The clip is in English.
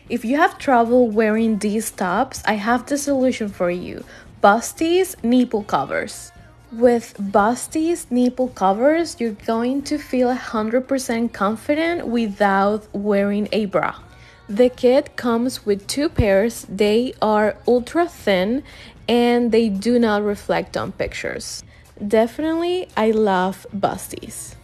If you have trouble wearing these tops, I have the solution for you. Busties nipple covers. With Busties nipple covers, you're going to feel 100% confident without wearing a bra. The kit comes with 2 pairs. They are ultra thin and they do not reflect on pictures. Definitely, I love Busties.